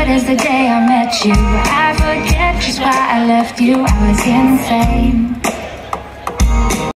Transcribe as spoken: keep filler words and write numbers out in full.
as the day I met you. I forget just why I left you. I was insane.